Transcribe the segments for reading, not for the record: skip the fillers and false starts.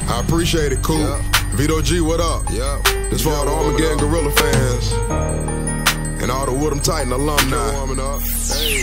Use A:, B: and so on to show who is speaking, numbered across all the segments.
A: I appreciate it, cool.
B: Yeah.
A: Vito G, what up?
B: Yeah.
A: This for all the Armageddon Gorilla fans and all the Woodham Titan alumni.
B: Hey,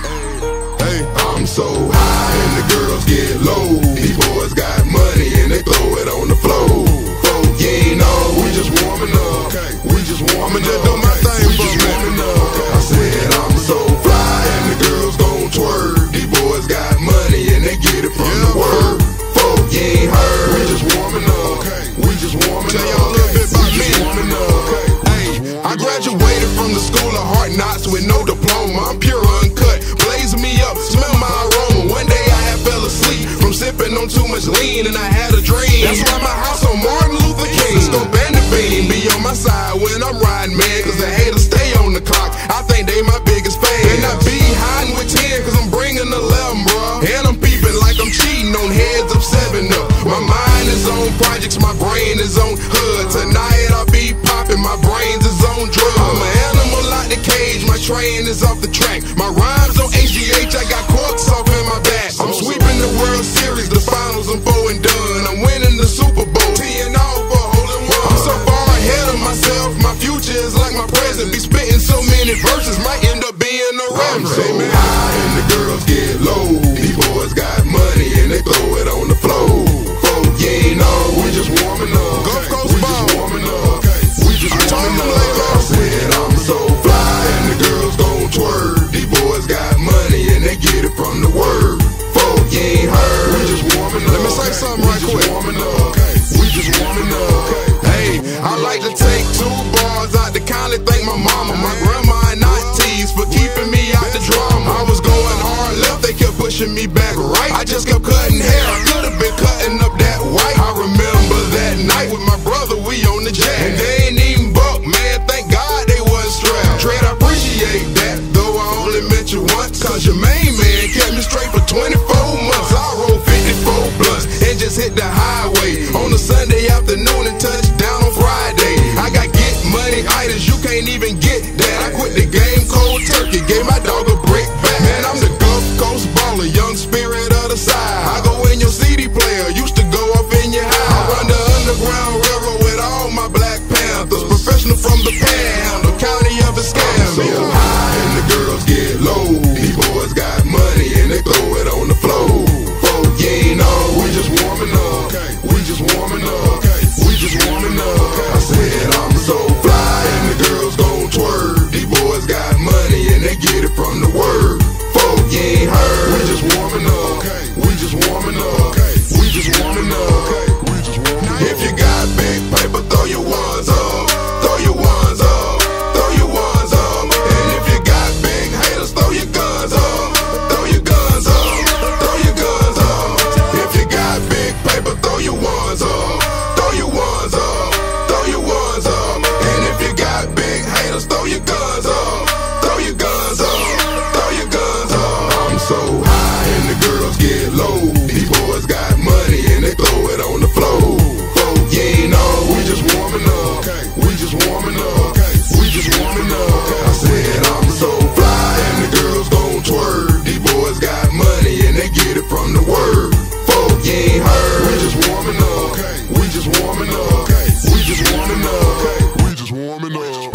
A: Hey,
B: I'm so high and the girls get low. These boys got money and they throw it on the floor. Folk, you ain't know, we just warming up. We just warming
A: I'ma just
B: up.
A: do my thing
B: We
A: for
B: just
A: me.
B: warming up. I said I'm so fly and the girls gon' twerk. These boys got money and they get it from the word. Folk, you ain't heard. We just warming up. We just warming
A: Tell
B: up.
A: y'all a little bit about
B: We
A: me.
B: just warming up.
A: hey, I graduated from the school of hard knocks with no diploma. I'm pure uncut, blaze me up, smell my aroma. One day I had fell asleep from sipping on too much lean, and I had a dream. That's why my house on Martin Luther King. Scope and the beam be on my side when I'm riding, man, cause the haters stay on the clock. I think they my biggest fan. And I be hiding with 10 cause I'm bringing 11, bro. And I'm peeping like I'm cheating on heads of 7 up. My mind is on projects, my brain is on hood. Tonight I'll be popping, my brains is on drugs. I'm an animal out the cage, my train is off the track. My rhymes on HGH, I got corks off in my back. I'm sweeping the World Series, the finals I'm 4 and done. I'm winning the Super Bowl, teeing off for hole in one. I'm so far ahead of myself, my future is like my present. Be spitting so many verses, might end up being a
B: I'm
A: rapper.
B: so high and the girls get low. These boys got money and they throw it on the floor. Folk, you ain't know, we just warming up.
A: Gulf Coast
B: We
A: ball.
B: just warming up. We just
A: I told
B: warming
A: them
B: up.
A: later.
B: I said I'm so fly and the girls gon' twerk. These boys got money and they get it from the word. Folk, you ain't heard. We just warming up.
A: Let me say something right
B: We
A: quick.
B: just warming up. We just warming up.
A: Hey, I like to take 2 bars out to kindly thank my mama, my grandma and aunties for keeping me out the drama. I was going hard left, they kept pushing me back right. I just kept cutting hair, I could have been cutting up that white. I remember that night with my brother, we on the jet. And they ain't even buck, man, thank God they wasn't strapped. Trade, I appreciate that, though I only met you once. Cause your main man kept me straight for 24 months. I rolled 54 blunts and just hit the highway on a Sunday afternoon and touched down on Friday. I got get money items, you can't even get that. I quit the game cold turkey, gave my dog a brick back. Man, I'm the Gulf Coast baller, young spirit of the side. I go in your CD player, used to go off in your house. I run the Underground Railroad with all my Black Panthers, professional from the Panhandle, county of a
B: So
A: scam.
B: high and the girls get low. These boys got money and they throw it on the floor. Folk, you ain't know, we just warming up. We just warming up. We just warming up. I said I'm so fly and the girls gon' twerk. These boys got money and they get it from the word. Folk, you ain't heard. We just warming up. We just warming up. We just warming up. We just warming up. If you got big paper, throw your ones up. Throw your ones up. Throw your ones up. And if you got big haters, throw your guns up. Throw your guns up. Throw your guns up. If you got big paper, throw your ones up. Throw your ones up. Throw your ones up. And if you got big haters, throw your guns up. Throw your guns up. Throw your guns up. I'm so high and the girls get low. These boys got money and they throw it on the floor. Folk, you ain't know, we just warming up. We just warming up. We just warming up. I said I'm so fly and the girls gon' twerk. These boys got money and they get it from the word. Folk, you ain't heard. We just warming up. We just warming up. We just warming up. We just warming up.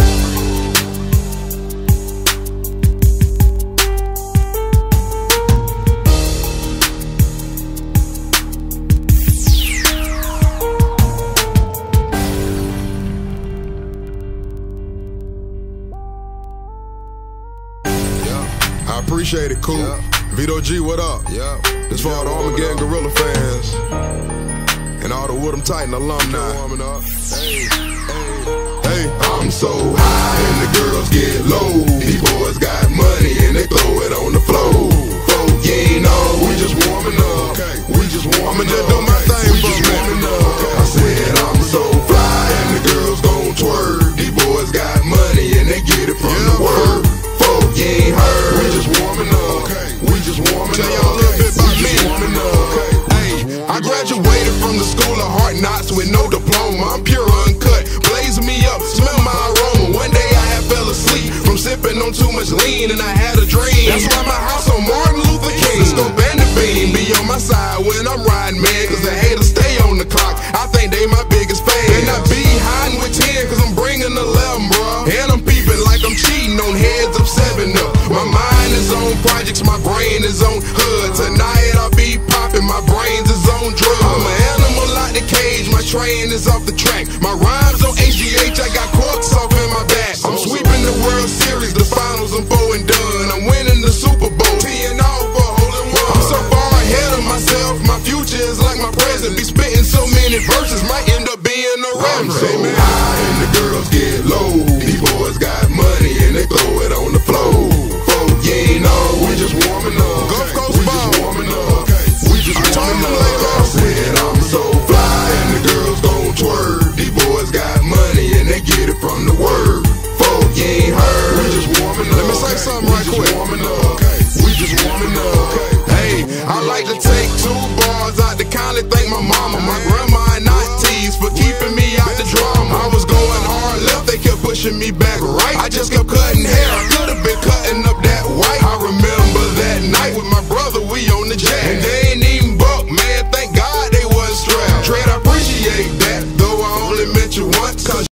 A: I appreciate it, cool.
B: Yeah.
A: Vito G, what up?
B: Yeah.
A: This for all the Armageddon Gorilla fans and all the Woodham Titan alumni.
B: Warming up.
A: Hey,
B: I'm so high and the girls get low. These boys got money and they throw it on the floor. Folk, you ain't know, we just warming up. We just warming
A: I'ma just
B: up.
A: do my thing
B: We
A: for
B: just
A: me.
B: warming up. I said I'm so fly and the girls gon' twerk. These boys got money and they get it from the word. Folk, you ain't heard. We just warming up. We just warming
A: Tell
B: up.
A: y'all a little bit about
B: We
A: me.
B: just warming up.
A: hey, I graduated from the school of hard knocks with no diploma. I'm pure uncut, blaze me up, smell my aroma. One day I had fell asleep from sipping on too much lean, and I had a dream. That's why my house on Martin Luther King. Scope and the beam be on my side when I'm riding, man, cause the haters stay on the clock. projects, my brain is on hood. Tonight I'll be popping, my brains is on drugs. I'm an animal out the cage, my train is off the track. My rhymes on HGH, I got corks off in my back. I'm sweeping the World Series, the finals I'm 4 and done. I'm winning the Super Bowl, teeing off for hole in one. I'm so far ahead of myself, my future is like my present. Be spitting so many verses, might end up being a rapper.
B: I'm so high and the girls get low. These boys got money and they throw